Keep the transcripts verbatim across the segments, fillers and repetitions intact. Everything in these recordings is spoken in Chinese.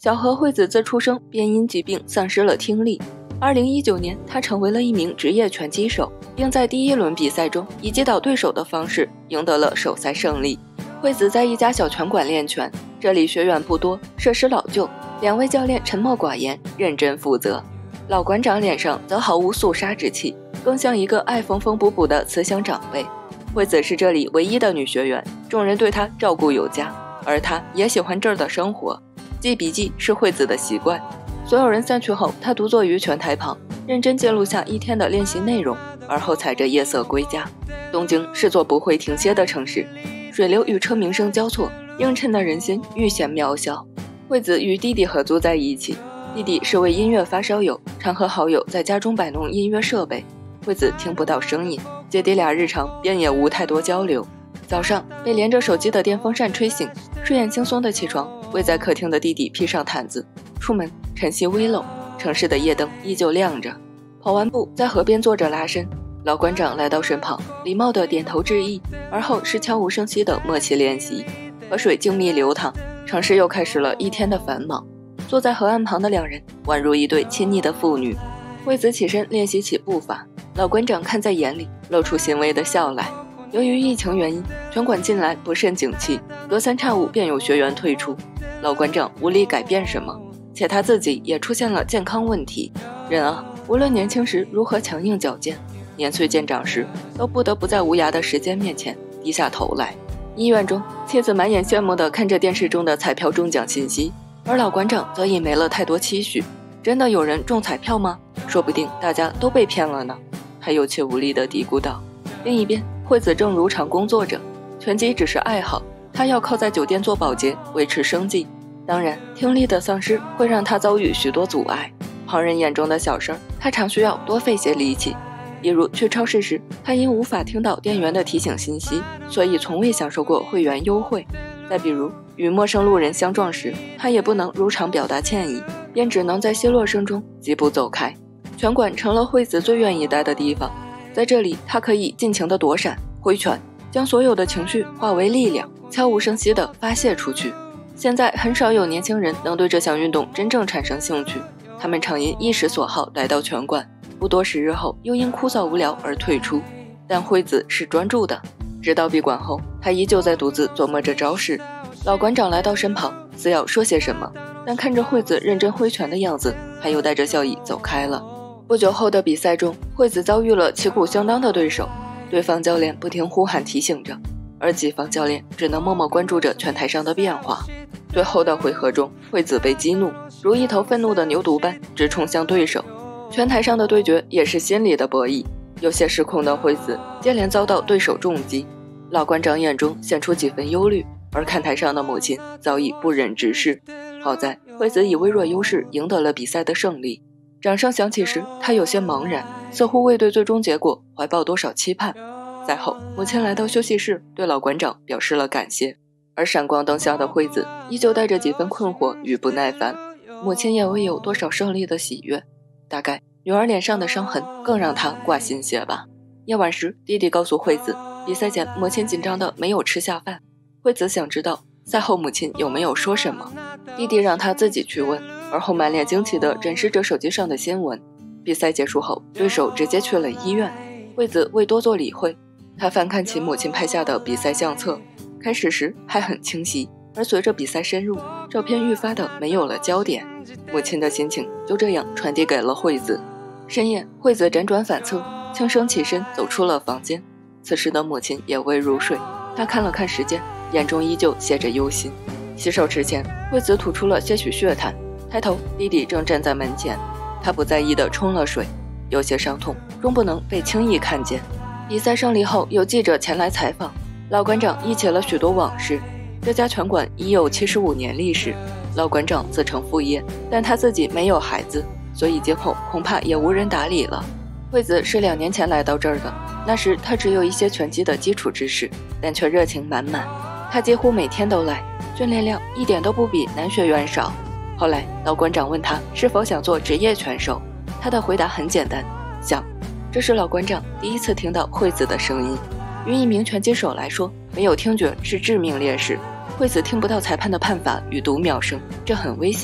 小河惠子自出生便因疾病丧失了听力。二零一九年，她成为了一名职业拳击手，并在第一轮比赛中以击倒对手的方式赢得了首赛胜利。惠子在一家小拳馆练拳，这里学员不多，设施老旧，两位教练沉默寡言，认真负责。老馆长脸上则毫无肃杀之气，更像一个爱缝缝补补的慈祥长辈。惠子是这里唯一的女学员，众人对她照顾有加，而她也喜欢这儿的生活。记笔记是惠子的习惯，所有人散去后，她独坐于拳台旁，认真记录下一天的练习内容，而后踩着夜色归家。东京是座不会停歇的城市，水流与车鸣声交错，映衬的人心愈显渺小。惠子与弟弟合租在一起，弟弟是位音乐发烧友，常和好友在家中摆弄音乐设备。惠子听不到声音，姐弟俩日常便也无太多交流。早上被连着手机的电风扇吹醒，睡眼惺忪的起床，为在客厅的弟弟披上毯子。出门晨曦微露，城市的夜灯依旧亮着。跑完步在河边坐着拉伸，老馆长来到身旁，礼貌地点头致意，而后是悄无声息的默契练习。河水静谧流淌，城市又开始了一天的繁忙。坐在河岸旁的两人宛如一对亲昵的父女。惠子起身练习起步伐，老馆长看在眼里，露出欣慰的笑来。由于疫情原因，拳馆近来不甚景气，隔三差五便有学员退出。老馆长无力改变什么，且他自己也出现了健康问题。人啊，无论年轻时如何强硬矫健，年岁渐长时都不得不在无涯的时间面前低下头来。医院中，妻子满眼羡慕地看着电视中的彩票中奖信息，而老馆长则已没了太多期许。真的有人中彩票吗？说不定大家都被骗了呢。他有气无力地嘀咕道。另一边，惠子正如常工作着，拳击只是爱好，她要靠在酒店做保洁维持生计。当然，听力的丧失会让她遭遇许多阻碍，旁人眼中的小事，她常需要多费些力气。比如去超市时，她因无法听到店员的提醒信息，所以从未享受过会员优惠。再比如与陌生路人相撞时，她也不能如常表达歉意，便只能在奚落声中疾步走开。拳馆成了惠子最愿意待的地方，在这里她可以尽情地躲闪挥拳，将所有的情绪化为力量，悄无声息地发泄出去。现在很少有年轻人能对这项运动真正产生兴趣，他们常因一时所好来到拳馆，不多时日后又因枯燥无聊而退出。但惠子是专注的，直到闭馆后，她依旧在独自琢磨着招式。老馆长来到身旁，似要说些什么，但看着惠子认真挥拳的样子，他又带着笑意走开了。不久后的比赛中，惠子遭遇了旗鼓相当的对手，对方教练不停呼喊提醒着，而己方教练只能默默关注着拳台上的变化。最后的回合中，惠子被激怒，如一头愤怒的牛犊般直冲向对手。拳台上的对决也是心理的博弈，有些失控的惠子接连遭到对手重击，老馆长眼中显出几分忧虑，而看台上的母亲早已不忍直视。好在惠子以微弱优势赢得了比赛的胜利。掌声响起时，他有些茫然，似乎未对最终结果怀抱多少期盼。赛后，母亲来到休息室，对老馆长表示了感谢。而闪光灯下的惠子依旧带着几分困惑与不耐烦，母亲也未有多少胜利的喜悦。大概女儿脸上的伤痕更让她挂心些吧。夜晚时，弟弟告诉惠子，比赛前母亲紧张的没有吃下饭。惠子想知道赛后母亲有没有说什么，弟弟让她自己去问，而后满脸惊奇地展示着手机上的新闻。比赛结束后，对手直接去了医院，惠子未多做理会。她翻看起母亲拍下的比赛相册，开始时还很清晰，而随着比赛深入，照片愈发的没有了焦点。母亲的心情就这样传递给了惠子。深夜，惠子辗转反侧，轻声起身走出了房间。此时的母亲也未入睡，她看了看时间，眼中依旧写着忧心。洗手池前，惠子吐出了些许血痰，抬头，弟弟正站在门前。她不在意地冲了水，有些伤痛终不能被轻易看见。比赛胜利后，有记者前来采访，老馆长忆起了许多往事。这家拳馆已有七十五年历史，老馆长自称副业，但他自己没有孩子，所以今后恐怕也无人打理了。惠子是两年前来到这儿的，那时他只有一些拳击的基础知识，但却热情满满。他几乎每天都来，训练量一点都不比男学员少。后来老馆长问他是否想做职业拳手，他的回答很简单，想。这是老馆长第一次听到惠子的声音。于一名拳击手来说，没有听觉是致命劣势。惠子听不到裁判的判罚与读秒声，这很危险。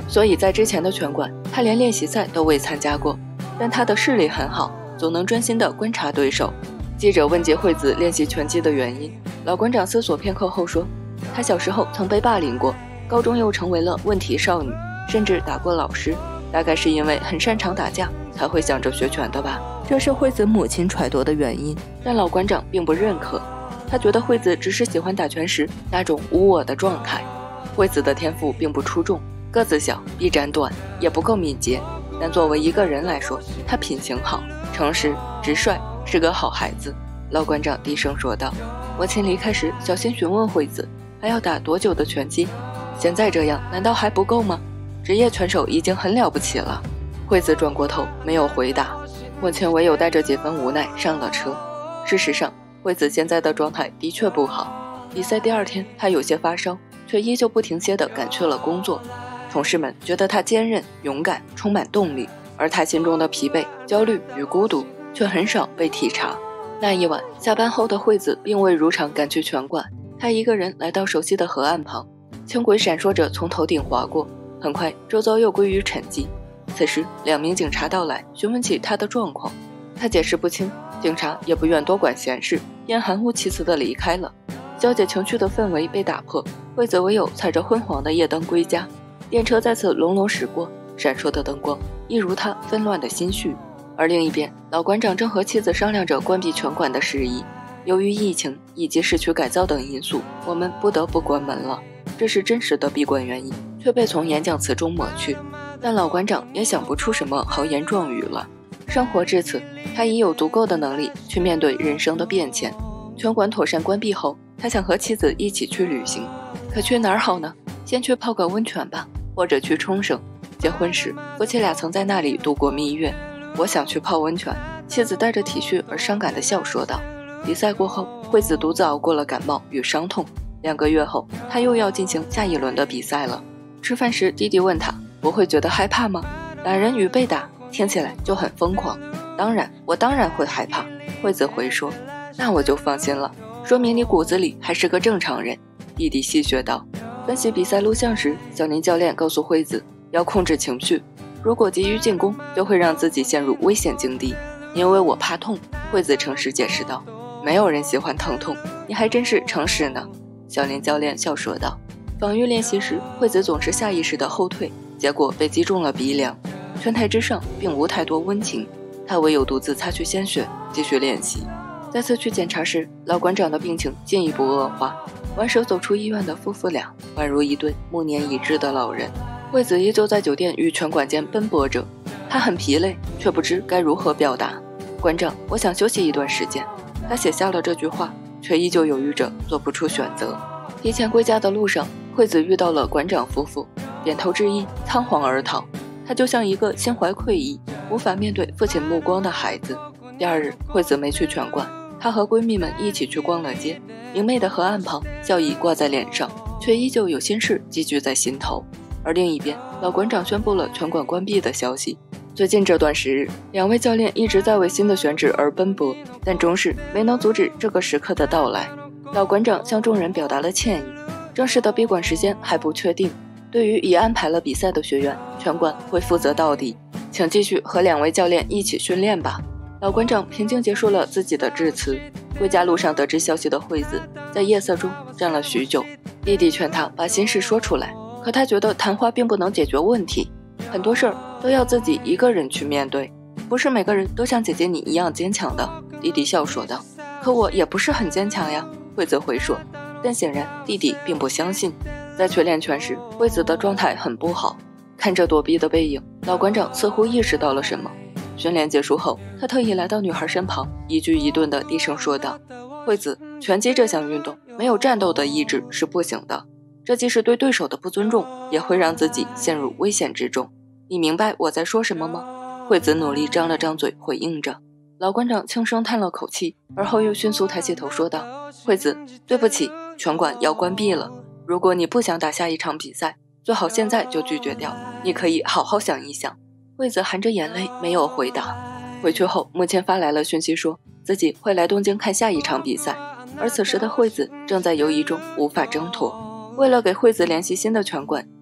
所以在之前的拳馆，他连练习赛都未参加过。但他的视力很好，总能专心地观察对手。记者问及惠子练习拳击的原因，老馆长思索片刻后说，他小时候曾被霸凌过，高中又成为了问题少女，甚至打过老师，大概是因为很擅长打架才会想着学拳的吧。这是惠子母亲揣度的原因，但老馆长并不认可。他觉得惠子只是喜欢打拳时那种无我的状态。惠子的天赋并不出众，个子小，臂展短，也不够敏捷，但作为一个人来说，她品行好，诚实直率，是个好孩子。老馆长低声说道。母亲离开时小心询问惠子还要打多久的拳击，现在这样难道还不够吗？职业拳手已经很了不起了。惠子转过头没有回答，母亲唯有带着几分无奈上了车。事实上，惠子现在的状态的确不好，比赛第二天她有些发烧，却依旧不停歇地赶去了工作。同事们觉得她坚韧勇敢，充满动力，而她心中的疲惫焦虑与孤独却很少被体察。那一晚下班后的惠子并未如常赶去拳馆，她一个人来到熟悉的河岸旁，轻轨闪烁着从头顶划过，很快周遭又归于沉寂。此时两名警察到来询问起她的状况，她解释不清，警察也不愿多管闲事，便含糊其辞地离开了。消解情绪的氛围被打破，惠子唯有踩着昏黄的夜灯归家。电车再次隆隆驶过，闪烁的灯光一如他纷乱的心绪。而另一边，老馆长正和妻子商量着关闭拳馆的事宜。由于疫情以及市区改造等因素，我们不得不关门了，这是真实的闭馆原因，却被从演讲词中抹去。但老馆长也想不出什么豪言壮语了。生活至此，他已有足够的能力去面对人生的变迁。拳馆妥善关闭后，他想和妻子一起去旅行，可去哪儿好呢？先去泡个温泉吧，或者去冲绳。结婚时，夫妻俩曾在那里度过蜜月。我想去泡温泉，妻子带着体恤而伤感的笑说道。比赛过后，惠子独自熬过了感冒与伤痛。两个月后，她又要进行下一轮的比赛了。吃饭时，弟弟问她，不会觉得害怕吗？打人与被打听起来就很疯狂。当然，我当然会害怕，惠子回说。那我就放心了，说明你骨子里还是个正常人。弟弟戏谑道。分析比赛录像时，小林教练告诉惠子要控制情绪，如果急于进攻，就会让自己陷入危险境地。因为我怕痛，惠子诚实解释道。没有人喜欢疼痛，你还真是诚实呢。小林教练笑说道。防御练习时，惠子总是下意识地后退，结果被击中了鼻梁。拳台之上并无太多温情，他唯有独自擦去鲜血，继续练习。再次去检查时，老馆长的病情进一步恶化。挽手走出医院的夫妇俩，宛如一对暮年已至的老人。惠子依旧在酒店与拳馆间奔波着，她很疲累，却不知该如何表达。馆长，我想休息一段时间。她写下了这句话，却依旧犹豫着做不出选择。提前归家的路上，惠子遇到了馆长夫妇，点头致意，仓皇而逃。她就像一个心怀愧意，无法面对父亲目光的孩子。第二日，惠子没去拳馆，她和闺蜜们一起去逛了街。明媚的河岸旁，笑意挂在脸上，却依旧有心事积聚在心头。而另一边，老馆长宣布了拳馆关闭的消息。最近这段时日，两位教练一直在为新的选址而奔波，但终是没能阻止这个时刻的到来。老馆长向众人表达了歉意，正式的闭馆时间还不确定。对于已安排了比赛的学员，拳馆会负责到底，请继续和两位教练一起训练吧。老馆长平静结束了自己的致辞。回家路上得知消息的惠子在夜色中站了许久，弟弟劝他把心事说出来，可他觉得谈话并不能解决问题，很多事儿都要自己一个人去面对，不是每个人都像姐姐你一样坚强的。弟弟笑说道。可我也不是很坚强呀，惠子回说，但显然弟弟并不相信。在去练拳时，惠子的状态很不好，看着躲避的背影，老馆长似乎意识到了什么。训练结束后，他特意来到女孩身旁，一句一顿地低声说道，惠子，拳击这项运动没有战斗的意志是不行的，这既是对对手的不尊重，也会让自己陷入危险之中。你明白我在说什么吗？惠子努力张了张嘴回应着。老馆长轻声叹了口气，而后又迅速抬起头说道，惠子，对不起，拳馆要关闭了，如果你不想打下一场比赛，最好现在就拒绝掉，你可以好好想一想。惠子含着眼泪没有回答。回去后，母亲发来了讯息，说自己会来东京看下一场比赛，而此时的惠子正在犹疑中无法挣脱。为了给惠子联系新的拳馆，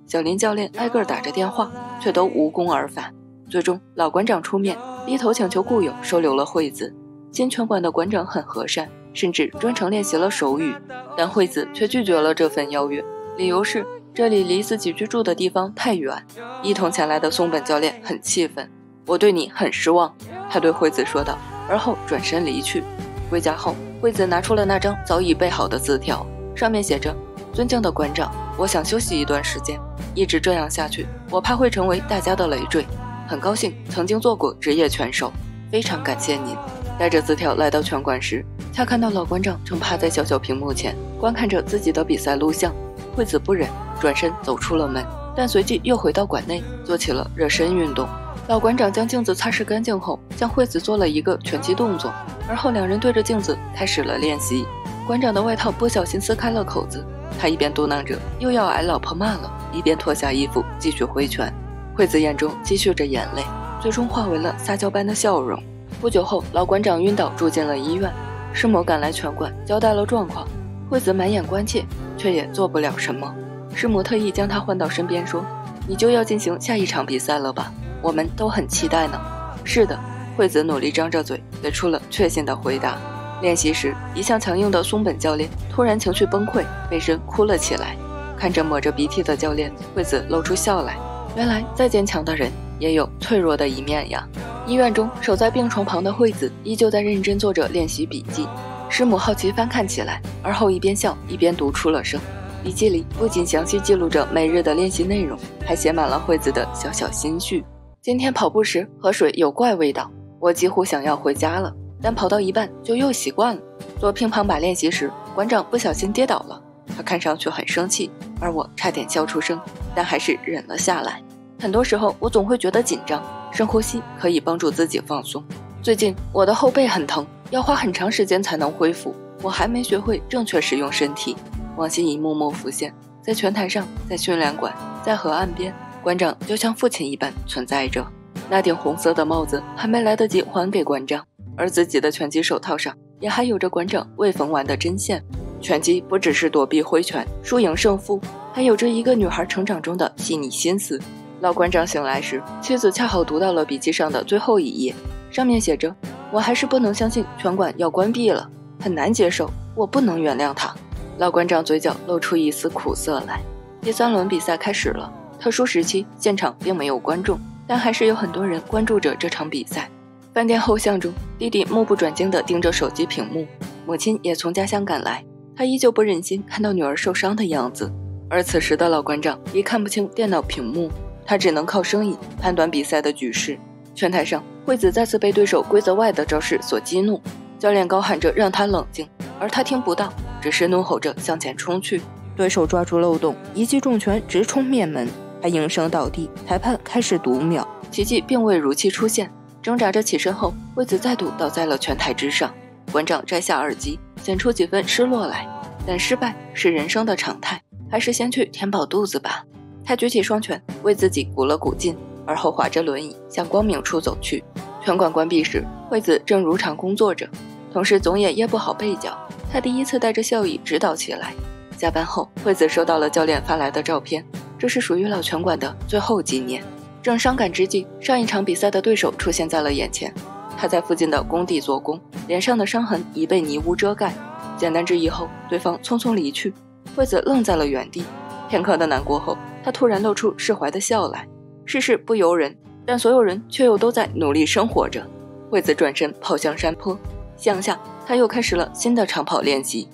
小林教练挨个打着电话，却都无功而返。最终老馆长出面低头请求故友收留了惠子。新拳馆的馆长很和善，甚至专程练习了手语，但惠子却拒绝了这份邀约，理由是这里离自己居住的地方太远。一同前来的松本教练很气愤，我对你很失望，他对惠子说道，而后转身离去。回家后，惠子拿出了那张早已备好的字条，上面写着：尊敬的馆长，我想休息一段时间，一直这样下去，我怕会成为大家的累赘。很高兴曾经做过职业拳手，非常感谢您。带着字条来到拳馆时，他看到老馆长正趴在小小屏幕前观看着自己的比赛录像。惠子不忍，转身走出了门，但随即又回到馆内做起了热身运动。老馆长将镜子擦拭干净后，向惠子做了一个拳击动作，而后两人对着镜子开始了练习。馆长的外套不小心撕开了口子，他一边嘟囔着又要挨老婆骂了，一边脱下衣服继续挥拳。惠子眼中积蓄着眼泪，最终化为了撒娇般的笑容。不久后，老馆长晕倒住进了医院，师母赶来拳馆交代了状况。惠子满眼关切，却也做不了什么。师母特意将他唤到身边说，你就要进行下一场比赛了吧，我们都很期待呢。是的，惠子努力张着嘴给出了确信的回答。练习时，一向强硬的松本教练突然情绪崩溃，背身哭了起来。看着抹着鼻涕的教练，惠子露出笑来，原来再坚强的人也有脆弱的一面呀。医院中，守在病床旁的惠子依旧在认真做着练习笔记。师母好奇翻看起来，而后一边笑一边读出了声。笔记里不仅详细记录着每日的练习内容，还写满了惠子的小小心绪。今天跑步时河水有怪味道，我几乎想要回家了，但跑到一半就又习惯了。做乒乓靶练习时，馆长不小心跌倒了，他看上去很生气，而我差点笑出声，但还是忍了下来。很多时候我总会觉得紧张，深呼吸可以帮助自己放松。最近我的后背很疼，要花很长时间才能恢复，我还没学会正确使用身体。往昔一幕幕浮现，在拳台上，在训练馆，在河岸边，馆长就像父亲一般存在着。那顶红色的帽子还没来得及还给馆长，而自己的拳击手套上也还有着馆长未缝完的针线。拳击不只是躲避挥拳、输赢胜负，还有着一个女孩成长中的细腻心思。老馆长醒来时，妻子恰好读到了笔记上的最后一页，上面写着：我还是不能相信拳馆要关闭了，很难接受，我不能原谅他。老馆长嘴角露出一丝苦涩来。第三轮比赛开始了，特殊时期现场并没有观众，但还是有很多人关注着这场比赛。饭店后巷中，弟弟目不转睛地盯着手机屏幕，母亲也从家乡赶来，她依旧不忍心看到女儿受伤的样子。而此时的老馆长已看不清电脑屏幕，他只能靠声音判断比赛的局势。拳台上，惠子再次被对手规则外的招式所激怒，教练高喊着让他冷静，而他听不到，只是怒吼着向前冲去。对手抓住漏洞，一记重拳直冲面门，他应声倒地，裁判开始读秒，奇迹并未如期出现。挣扎着起身后，惠子再度倒在了拳台之上。馆长摘下耳机，显出几分失落来，但失败是人生的常态，还是先去填饱肚子吧。他举起双拳为自己鼓了鼓劲，而后划着轮椅向光明处走去。拳馆关闭时，惠子正如常工作着，同事总也掖不好被角，他第一次带着笑意指导起来。下班后，惠子收到了教练发来的照片，这是属于老拳馆的最后纪念。正伤感之际，上一场比赛的对手出现在了眼前。他在附近的工地做工，脸上的伤痕已被泥污遮盖。简单致意后，对方匆匆离去，惠子愣在了原地。片刻的难过后，他突然露出释怀的笑来。世事不由人，但所有人却又都在努力生活着。惠子转身跑向山坡，向下，他又开始了新的长跑练习。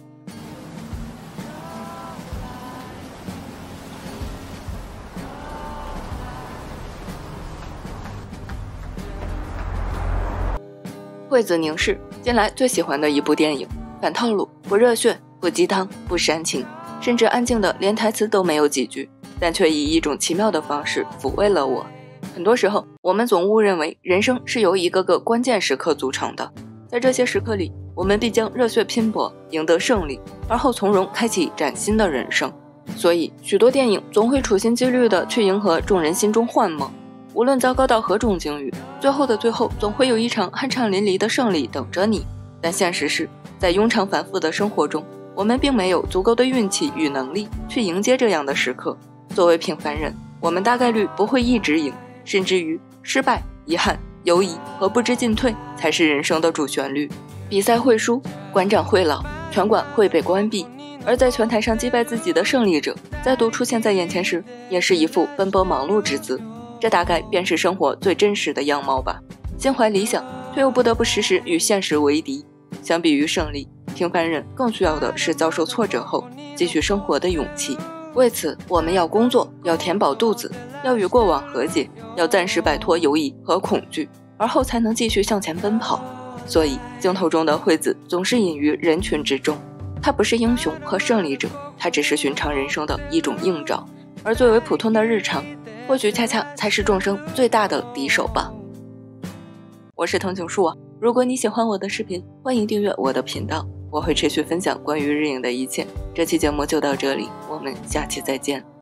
惠子凝视近来最喜欢的一部电影，反套路，不热血，不鸡汤，不煽情，甚至安静的连台词都没有几句，但却以一种奇妙的方式抚慰了我。很多时候，我们总误认为人生是由一个个关键时刻组成的，在这些时刻里，我们必将热血拼搏，赢得胜利，而后从容开启崭新的人生。所以，许多电影总会处心积虑地去迎合众人心中幻梦。无论糟糕到何种境遇，最后的最后总会有一场酣畅淋漓的胜利等着你。但现实是，在庸常反复的生活中，我们并没有足够的运气与能力去迎接这样的时刻。 作为平凡人，我们大概率不会一直赢，甚至于失败、遗憾、犹疑和不知进退才是人生的主旋律。比赛会输，馆长会老，拳馆会被关闭，而在拳台上击败自己的胜利者再度出现在眼前时，也是一副奔波忙碌之姿。这大概便是生活最真实的样貌吧。心怀理想，却又不得不时时与现实为敌。相比于胜利，平凡人更需要的是遭受挫折后继续生活的勇气。为此，我们要工作，要填饱肚子，要与过往和解，要暂时摆脱犹疑和恐惧，而后才能继续向前奔跑。所以，镜头中的惠子总是隐于人群之中。她不是英雄和胜利者，她只是寻常人生的一种映照。而最为普通的日常，或许恰恰才是众生最大的敌手吧。我是藤井树啊，如果你喜欢我的视频，欢迎订阅我的频道，我会持续分享关于日影的一切。这期节目就到这里，我们下期再见。